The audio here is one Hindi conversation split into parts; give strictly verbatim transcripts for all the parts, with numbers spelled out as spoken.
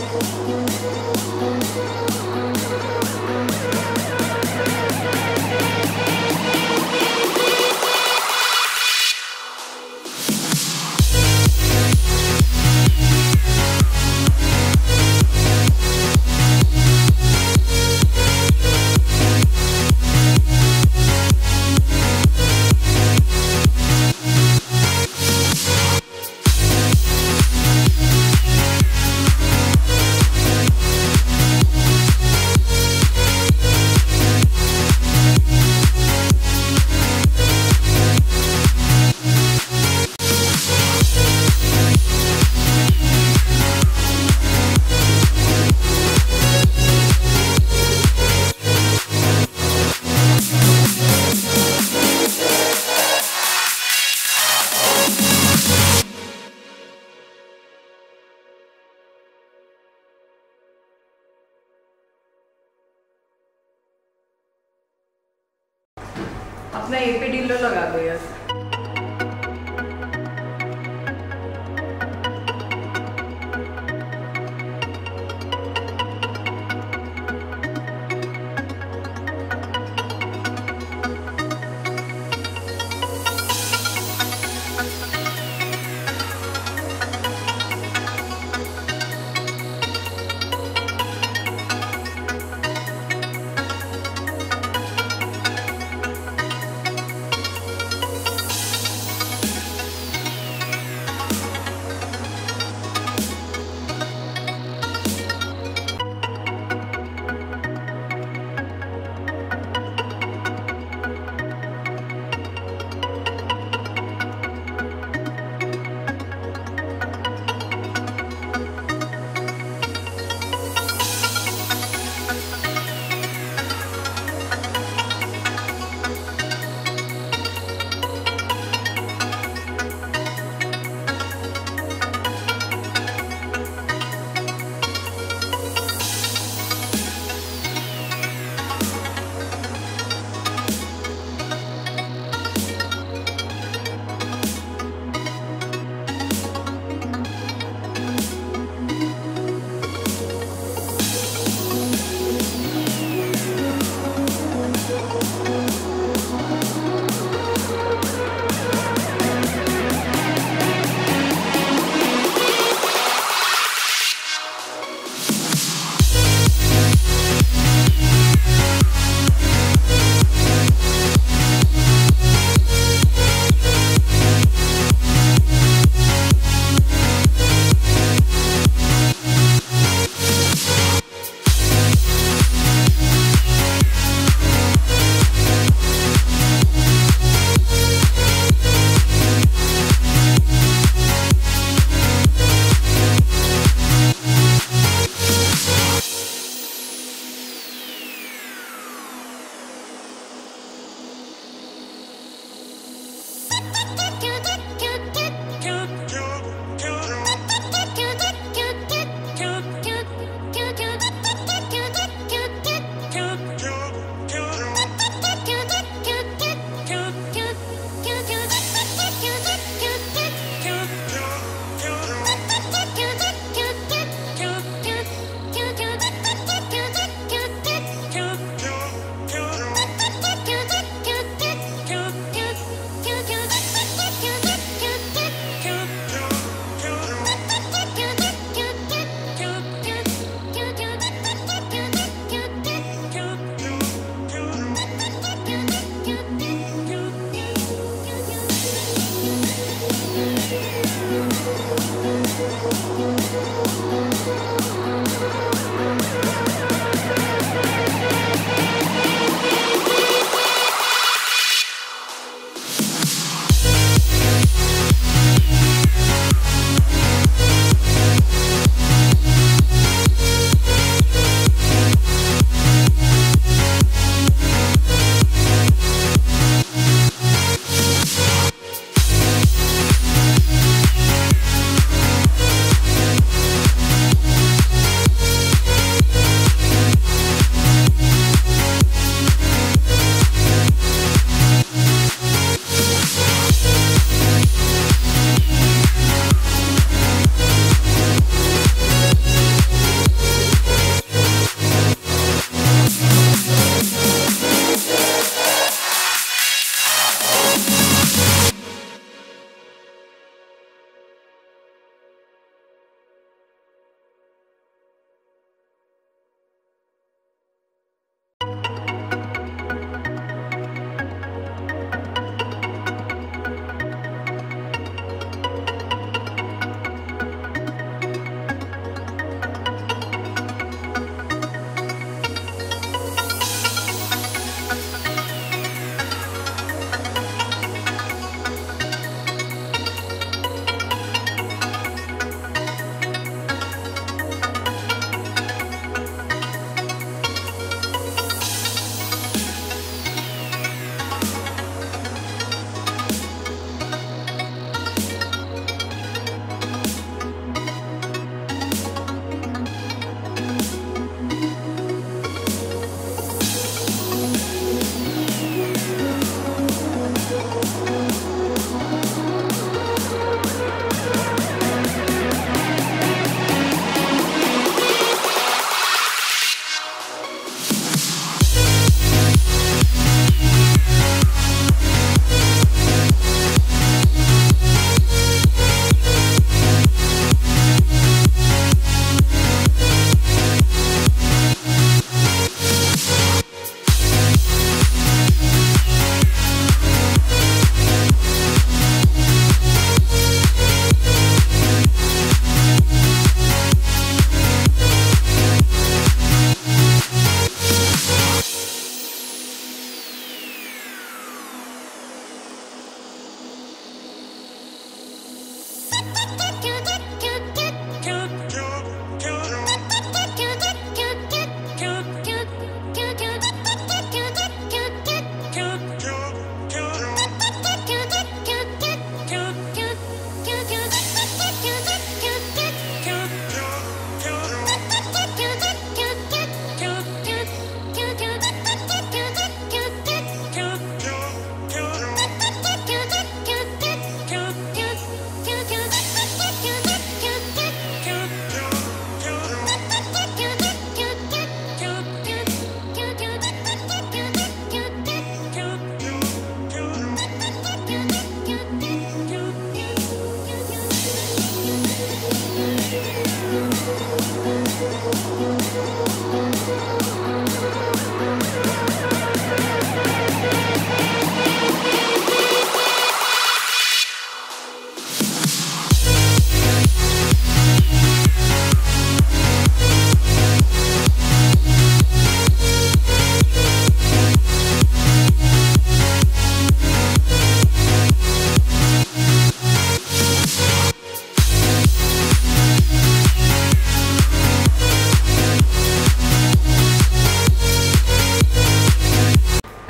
अपना ए पे डीलो लगा दो यार।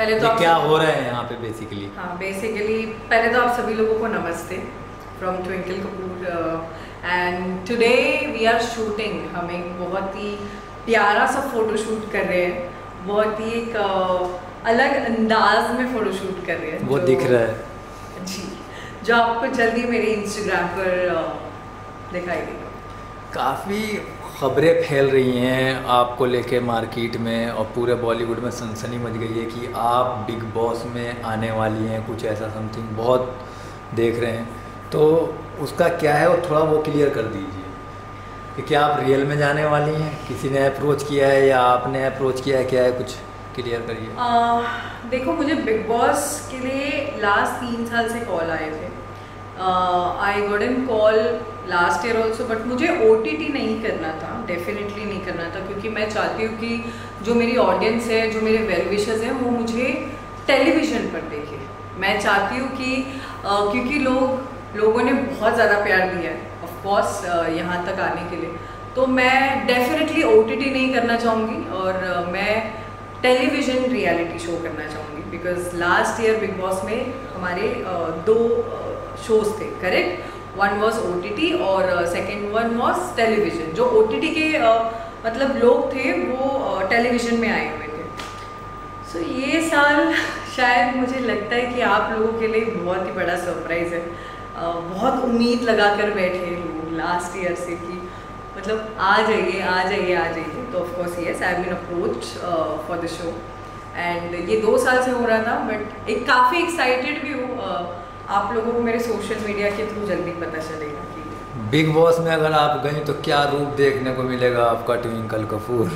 पहले तो ये आप क्या हो रहा है यहाँ पे बेसिकली? हाँ, बेसिकली पहले तो आप सभी लोगों को नमस्ते from Twinkle Kapoor, and today we are shooting. हम एक बहुत ही प्यारा सा फोटो शूट कर रहे हैं, बहुत ही एक uh, अलग अंदाज में फोटो शूट कर रहे हैं, वो जो, दिख रहा है जी, जो आपको जल्दी मेरे इंस्टाग्राम पर uh, दिखाई देगा। काफ़ी खबरें फैल रही हैं आपको लेके मार्केट में, और पूरे बॉलीवुड में सनसनी मच गई है कि आप बिग बॉस में आने वाली हैं, कुछ ऐसा समथिंग बहुत देख रहे हैं। तो उसका क्या है वो थोड़ा वो क्लियर कर दीजिए कि क्या आप रियल में जाने वाली हैं, किसी ने अप्रोच किया है या आपने अप्रोच किया है, क्या है, कुछ क्लियर करिए। uh, देखो, मुझे बिग बॉस के लिए लास्ट तीन साल से कॉल आए थे। I got an call last year also, but मुझे ओ टी टी नहीं करना था, डेफिनेटली नहीं करना था, क्योंकि मैं चाहती हूँ कि जो मेरी ऑडियंस है, जो मेरे वेल विशर्स हैं, वो मुझे टेलीविज़न पर देखे। मैं चाहती हूँ कि uh, क्योंकि लोग लोगों ने बहुत ज़्यादा प्यार दिया है ऑफ कोर्स यहाँ तक आने के लिए, तो मैं डेफिनेटली ओ टी टी नहीं करना चाहूँगी, और uh, मैं टेलीविज़न रियलिटी शो करना चाहूँगी। Because last year Bigg Boss में हमारे uh, दो शोज uh, थे, correct. One was O T T और सेकेंड वन वॉज टेलीविज़न। जो ओ टी टी के uh, मतलब लोग थे वो टेलीविज़न uh, में आए हुए थे। सो so, ये साल शायद मुझे लगता है कि आप लोगों के लिए बहुत ही बड़ा सरप्राइज़ है। uh, बहुत उम्मीद लगा कर बैठे लोग लास्ट ईयर से कि मतलब आ जाइए आ जाइए आ जाइए। तो of course yes, I have been approach for the show, and ये दो साल से हो रहा था, बट एक काफ़ी एक्साइटेड भी हूँ। uh, आप लोगों को मेरे सोशल मीडिया के थ्रू जल्दी पता चलेगा कि बिग बॉस में अगर आप गई तो क्या रूप देखने को मिलेगा आपका ट्विंकल कपूर?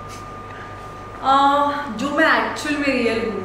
uh, जो मैं एक्चुअल में रियल हूँ,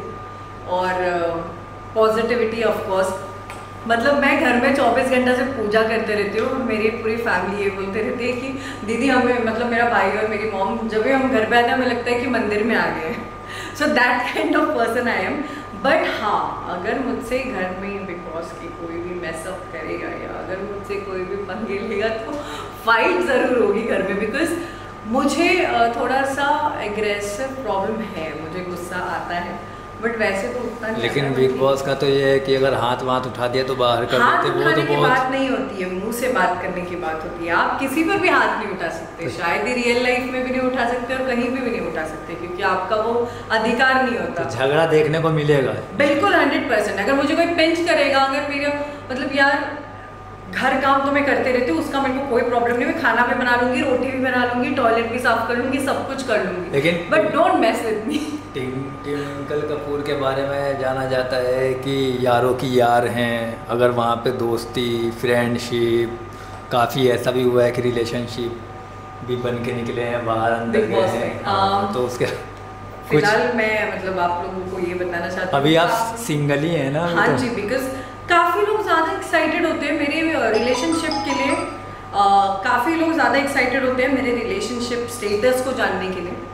और पॉजिटिविटी ऑफ कोर्स। मतलब मैं घर में चौबीस घंटा से पूजा करते रहती हूँ, मेरी पूरी फैमिली ये बोलते रहती है कि दीदी हमें, मतलब मेरा भाई और मेरी मॉम, जब भी हम घर पे आते हैं हमें लगता है कि मंदिर में आ गए हैं। So that kind of person I am. But हाँ, अगर मुझसे घर में बिग बॉस की कोई भी मैसअप करेगा या अगर मुझसे कोई भी पंगे लेगा तो फाइट ज़रूर होगी घर में, बिकॉज मुझे थोड़ा सा एग्रेसिव प्रॉब्लम है, मुझे गुस्सा आता है, बट वैसे तो उतना नहीं। लेकिन बिग बॉस का तो ये है कि अगर हाथ वाथ उठा दिया तो बाहर कर देते, वो तो बहुत बात नहीं होती है, मुंह से बात करने की बात होती है। आप किसी पर भी हाथ नहीं उठा सकते, शायद ही रियल लाइफ में भी नहीं उठा सकते और कहीं भी भी नहीं उठा सकते, क्योंकि आपका वो अधिकार नहीं होता। तो झगड़ा देखने को मिलेगा बिल्कुल हंड्रेड परसेंट। अगर मुझे कोई पिंच करेगा, अगर मेरा मतलब यार घर काम तो मैं करते रहती हूँ, उसका मेरे को कोई प्रॉब्लम नहीं, मैं खाना भी बना लूंगी, रोटी भी बना लूंगी, टॉयलेट भी साफ कर लूंगी, सब कुछ कर लूंगी, लेकिन but don't mess with me. Twinkle Kapoor के बारे में जाना जाता है कि यारों की यार हैं, अगर वहाँ पे दोस्ती, फ्रेंडशिप, काफ़ी ऐसा भी हुआ है कि रिलेशनशिप भी बन के निकले हैं, बाहर अंदर गए हैं। हाँ, तो उसके फिलहाल मैं मतलब आप लोगों को ये बताना चाहती हूँ, अभी आप सिंगल ही हैं ना? हाँ जी, बिकॉज काफ़ी लोग ज़्यादा एक्साइटेड होते हैं मेरे रिलेशनशिप के लिए। uh, काफ़ी लोग ज़्यादा एक्साइटेड होते हैं मेरे रिलेशनशिप स्टेटस को जानने के लिए।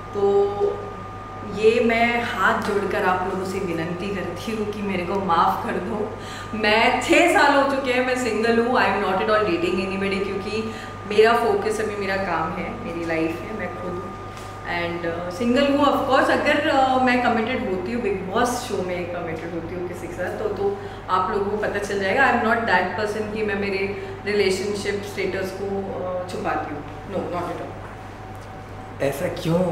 तो ये मैं हाथ जोड़कर आप लोगों से विनती करती हूँ कि मेरे को माफ़ कर दो। मैं छः साल हो चुके हैं, मैं सिंगल हूँ, I am not at all dating anybody, क्योंकि मेरा फोकस अभी मेरा काम है, मेरी लाइफ है, मैं खुद हूँ एंड सिंगल हूँ। ऑफकोर्स अगर uh, मैं कमिटेड होती हूँ, बिग बॉस शो में कमिटेड होती हूँ किसी के साथ, तो तो आप लोगों को पता चल जाएगा। I am not that person कि मैं मेरे रिलेशनशिप स्टेटस को uh, छुपाती हूँ, नो नॉट एट ऑल। ऐसा क्यों?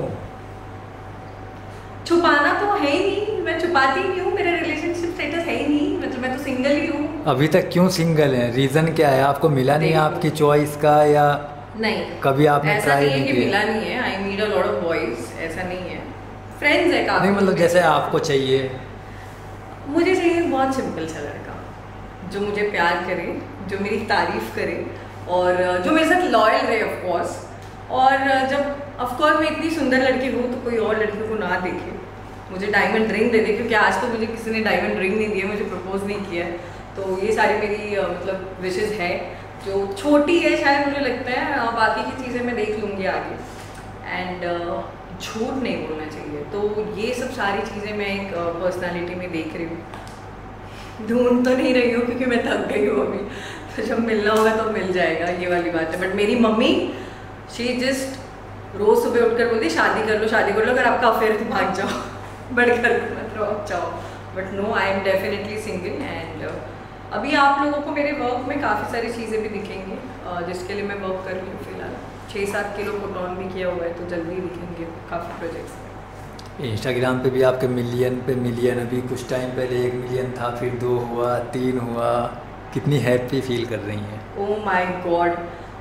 छुपाना तो है ही नहीं, मैं छुपाती नहीं हूँ, मेरा रिलेशनशिप स्टेटस है ही नहीं, मतलब मैं तो सिंगल ही हूँ। अभी तक क्यों सिंगल हैं? रीज़न क्या है? आपको मिला नहीं आपकी चॉइस का, या नहीं कभी आपने ऐसा ट्राई नहीं है नहीं कि किया? मिला नहीं है, I need a lot of boys, ऐसा नहीं है, फ्रेंड्स है काफी। नहीं मतलब जैसे आपको चाहिए? मुझे चाहिए बहुत सिंपल सा लड़का जो मुझे प्यार करे, जो मेरी तारीफ करे और जो मेरे साथ लॉयल रहे ऑफ कोर्स। और जब ऑफ कोर्स मैं इतनी सुंदर लड़की हूँ तो कोई और लड़की को ना देखे, मुझे डायमंड रिंग दे दे, क्योंकि आज तो मुझे किसी ने डायमंड रिंग नहीं दिया, मुझे प्रपोज नहीं किया है। तो ये सारी मेरी मतलब विशेज़ है, जो छोटी है शायद मुझे लगता है, बाकी की चीज़ें मैं देख लूँगी आगे। एंड झूठ नहीं बोलना चाहिए, तो ये सब सारी चीज़ें मैं एक पर्सनालिटी में देख रही हूँ। ढूंढ तो नहीं रही हूँ क्योंकि मैं थक गई हूँ अभी, तो जब मिलना होगा तो मिल जाएगा, ये वाली बात है। बट मेरी मम्मी शी जस्ट रोज़ सुबह उठकर बोलती शादी कर लो शादी कर लो, अगर आपका अफेयर तो भाग जाओ। बढ़कर मत रहो, चाहो, but no, I am definitely single. And अभी आप लोगों को मेरे वर्क में काफ़ी सारी चीज़ें भी दिखेंगी, uh, जिसके लिए मैं वर्क कर रही हूँ फिलहाल। छः सात किलो पुट ऑन भी किया हुआ है, तो जल्दी दिखेंगे काफ़ी प्रोजेक्ट्स। इंस्टाग्राम पे भी आपके मिलियन पे मिलियन, अभी कुछ टाइम पहले एक मिलियन था, फिर दो हुआ, तीन हुआ, कितनी हैप्पी फील कर रही हैं? ओह माय गॉड,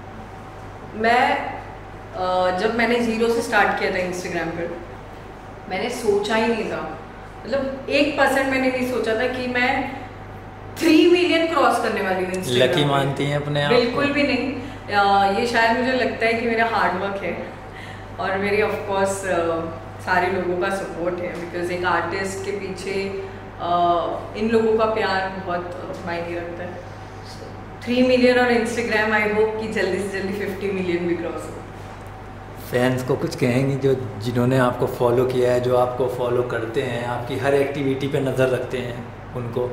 मैं uh, जब मैंने ज़ीरो से स्टार्ट किया था इंस्टाग्राम पर, मैंने सोचा ही नहीं था, मतलब एक परसेंट मैंने नहीं सोचा था कि मैं थ्री मिलियन क्रॉस करने वाली हूँ। लकी मानती हैं अपने आप? बिल्कुल भी नहीं, uh, ये शायद मुझे लगता है कि मेरा हार्डवर्क है और मेरी ऑफकोर्स सारे लोगों का सपोर्ट है, बिकॉज एक आर्टिस्ट के पीछे uh, इन लोगों का प्यार बहुत मायने रखता है। थ्री मिलियन और इंस्टाग्राम, आई होप कि जल्दी से जल्दी फिफ्टी मिलियन भी क्रॉस हो। फैंस को कुछ कहेंगी जो जिन्होंने आपको फॉलो किया है, जो आपको फॉलो करते हैं, आपकी हर एक्टिविटी पे नज़र रखते हैं, उनको?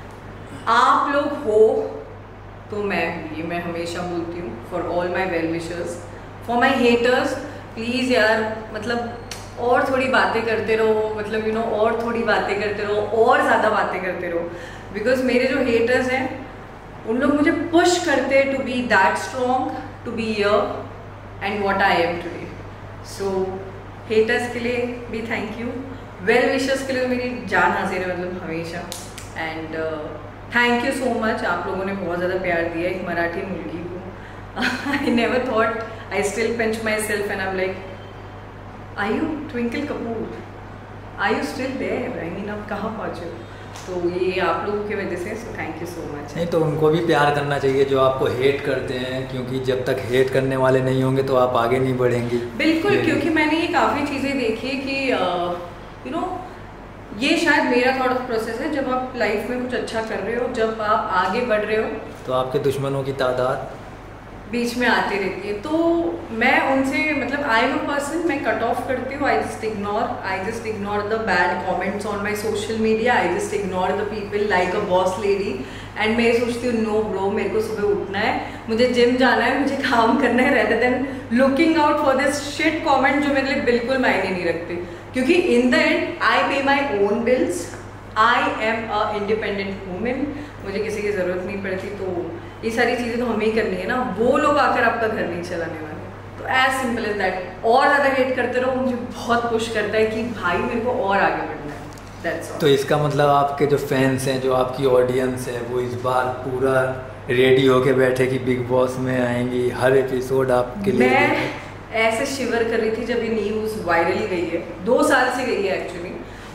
आप लोग हो तो मैं हूँ, ये मैं हमेशा बोलती हूँ। For all my well wishers, for my haters, please यार, मतलब और थोड़ी बातें करते रहो, मतलब यू नो और थोड़ी बातें करते रहो, और ज़्यादा बातें करते रहो, बिकॉज मेरे जो हेटर्स हैं उन लोग मुझे पुश करते to be that strong, to be here and what I am today. So haters के लिए भी थैंक यू, वेल विशर्स के लिए तो मेरी जान हाजिर है, मतलब हमेशा। And thank you so much, आप लोगों ने बहुत ज़्यादा प्यार दिया एक मराठी मुलगी को। I never thought, I still pinch myself and I am like, Are you Twinkle Kapoor? Are you still there? I mean, आप कहाँ पहुँचे हो? तो ये आप लोगों की वजह से, so thank you so much. नहीं तो उनको भी प्यार करना चाहिए जो आपको हेट करते हैं, क्योंकि जब तक हेट करने वाले नहीं होंगे तो आप आगे नहीं बढ़ेंगी। बिल्कुल, क्योंकि मैंने ये काफ़ी चीज़ें देखी कि यू नो ये शायद मेरा थॉट ऑफ प्रोसेस है, जब आप लाइफ में कुछ अच्छा कर रहे हो, जब आप आगे बढ़ रहे हो, तो आपके दुश्मनों की तादाद बीच में आती रहती है। तो मैं उनसे, मतलब आई एम अ पर्सन, मैं कट ऑफ करती हूँ, I just ignore I just ignore the bad comments on my social media, I just ignore the people like a boss lady. And मैं सोचती हूँ, नो ब्रो, मेरे को सुबह उठना है, मुझे जिम जाना है, मुझे काम करना है, rather than looking out for this shit comment जो मेरे लिए बिल्कुल मायने नहीं रखते। क्योंकि in the end I pay my own bills, I am a independent woman, मुझे किसी की ज़रूरत नहीं पड़ती। तो ये सारी चीज़ें तो हमें ही करनी है ना, वो लोग आकर आपका घर नहीं चलाने वाले। तो एज सिंपल एज दैट। और ज़्यादा वेट करते रहो, मुझे बहुत पुश करता है कि भाई मेरे को और आगे बढ़ना है, दैट्स ऑल। तो इसका मतलब आपके जो फैंस हैं, जो आपकी ऑडियंस है, वो इस बार पूरा रेडी होके बैठे कि बिग बॉस में आएंगी, हर एपिसोड आपके लिए? मैं ऐसे शिवर कर रही थी जब ये न्यूज़ वायरल गई है, दो साल से गई है एक्चुअली,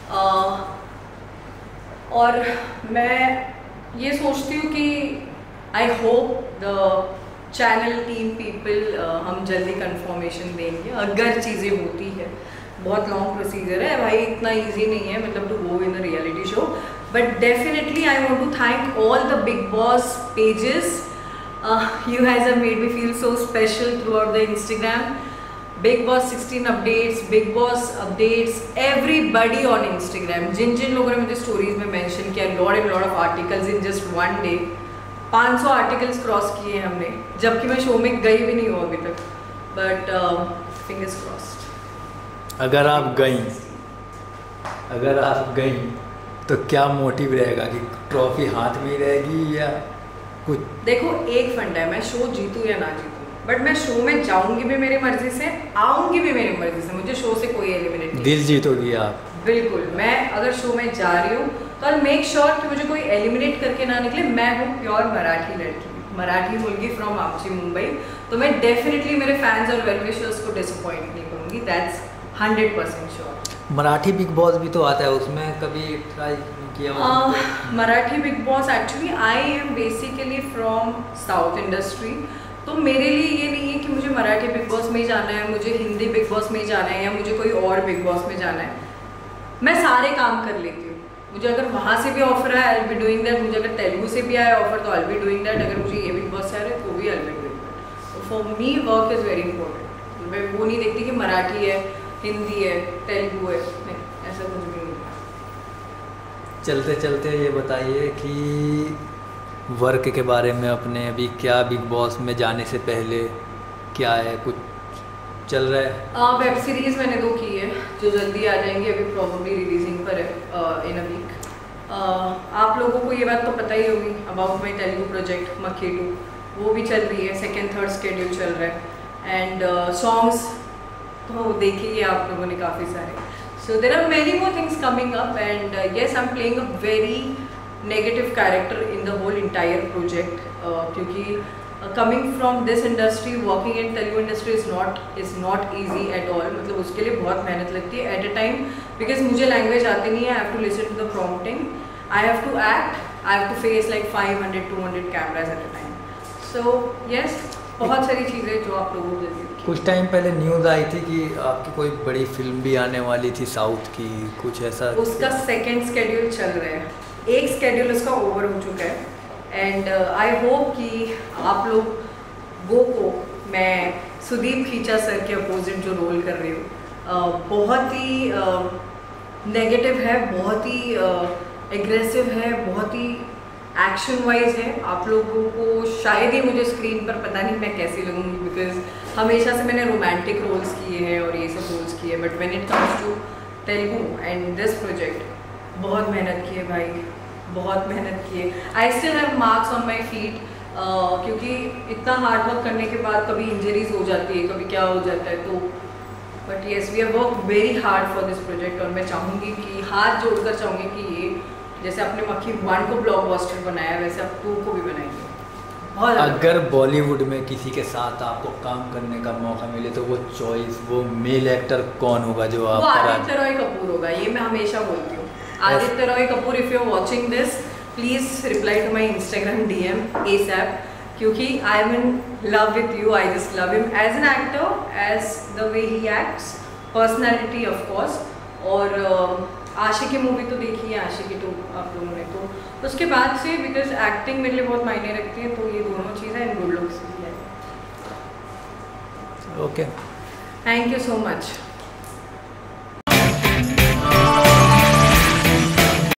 और मैं ये सोचती हूँ कि I hope the channel team people हम जल्दी कंफर्मेशन देंगे अगर चीज़ें होती है। बहुत लॉन्ग प्रोसीजर है भाई, इतना इजी नहीं है मतलब to go in a reality show, but definitely I want to thank all the Bigg Boss pages, you has have made me feel so special throughout the Instagram. Bigg Boss sixteen updates, Bigg Boss updates, everybody on Instagram, जिन जिन लोगों ने मुझे स्टोरीज में मेंशन किया, lot and lot of articles in just one day. पाँच सौ आर्टिकल्स क्रॉस किए हमने, जबकि मैं शो में गई भी नहीं हूँ अभी तक, बट फिंगर्स क्रॉस्ड। अगर आप गई अगर आप गई तो क्या मोटिव रहेगा कि ट्रॉफी हाथ में ही रहेगी या कुछ? देखो एक फंडा है, मैं शो जीतूँ या ना जीतूँ, बट मैं शो में जाऊंगी भी मेरी मर्जी से, आऊंगी भी मेरी मर्जी से, मुझे शो से कोई एलिमिनेट नहीं। दिल जीतोगी आप? बिल्कुल। मैं अगर शो में जा रही हूँ तो आई मेक श्योर कि मुझे कोई एलिमिनेट करके ना निकले। मैं हूँ प्योर मराठी लड़की, मराठी मुलगी फ्रॉम आमची मुंबई, तो मैं डेफिनेटली मेरे फैंस और वेल विशर्स को डिसअपॉइंट नहीं करूँगी, that's hundred percent sure. Marathi Bigg Boss भी तो आता है, उसमें कभी ट्राई किया? uh, Marathi Bigg Boss, actually I am basically from south industry, तो मेरे लिए ये नहीं है कि मुझे मराठी बिग बॉस में ही जाना है, मुझे हिंदी बिग बॉस में ही जाना है, या मुझे कोई और बिग बॉस में जाना है। मैं सारे काम कर लेती हूँ, मुझे अगर वहाँ से भी ऑफर आया I will be doing that, मुझे अगर तेलुगु से भी आया ऑफर तो I will be doing that, अगर मुझे ये बिग बॉस से आ रहा है तो भी I will be doing that. तो for me work is very important. मैं वो नहीं देखती कि मराठी है, हिंदी है, तेलुगु है, नहीं, ऐसा कुछ भी नहीं। चलते चलते ये बताइए कि वर्क के बारे में अपने, अभी क्या बिग बॉस में जाने से पहले क्या है कुछ चल रहा है? वेब सीरीज़ मैंने दो की है जो जल्दी आ जाएंगी, अभी प्रॉब्लली रिलीजिंग पर है इन अ वीक। आप लोगों को ये बात तो पता ही होगी about my Telugu project Makkhi two, वो भी चल रही है, सेकेंड थर्ड स्केड्यूल चल रहा है। एंड सॉन्ग्स तो देखिए आप लोगों ने काफ़ी सारे। So there are many more things coming up and yes I am playing a very negative character in the whole entire project, क्योंकि coming from this industry, working in Telugu industry is not is not easy at all. मतलब उसके लिए बहुत मेहनत लगती है एट अ टाइम, बिकॉज मुझे लैंग्वेज आती नहीं है। I have to listen to the prompting, I have to act, I have to face like five hundred two hundred cameras at a time. So yes, बहुत सारी चीज़ें जो आप लोगों को जल्दी। कुछ टाइम पहले न्यूज़ आई थी कि आपकी कोई बड़ी फिल्म भी आने वाली थी साउथ की, कुछ ऐसा? उसका सेकेंड स्केड्यूल चल रहा है, एक स्केड्यूल उसका ओवर हो चुका है एंड आई होप कि आप लोग वो को, मैं सुदीप खींचा सर के अपोजिट जो रोल कर रही हूँ, uh, बहुत ही नेगेटिव uh, है, बहुत ही एग्रेसिव uh, है, बहुत ही एक्शन वाइज है। आप लोगों को शायद ही मुझे स्क्रीन पर पता नहीं मैं कैसी लगूंगी, बिकॉज हमेशा से मैंने रोमांटिक रोल्स किए हैं और ये सब रोल्स किए हैं, but when it comes to Telugu and this project बहुत मेहनत की है भाई, बहुत मेहनत की है। I still have marks on my feet, क्योंकि इतना हार्ड वर्क करने के बाद कभी इंजरीज हो जाती है, कभी क्या हो जाता है, तो but yes we have work very hard for this project. और मैं चाहूँगी कि हाथ जोड़कर चाहूँगी कि ये जैसे अपने मक्खी वन को ब्लॉकबस्टर बनाया वैसे आप टू को भी बनाएंगे। बहुत अगर बॉलीवुड में किसी के साथ आपको काम करने का मौका मिले तो वो चॉइस, वो मेल एक्टर कौन होगा जो आप? वो आदित्य रॉय कपूर होगा, ये मैं हमेशा बोलती हूँ। Aditya Roy Kapur, if you are watching this please reply to my Instagram D M ASAP, क्योंकि I am in love with you. I just love him as an actor, as the way he acts, personality of course. और uh, आशिकी मूवी तो देखी है, आशिकी टू आप लोगों ने, तो उसके बाद से बिकॉज एक्टिंग मेरे लिए बहुत मायने रखती है, तो ये दोनों चीज़ें एंड गुड लुक्स भी है। Okay, thank you so much.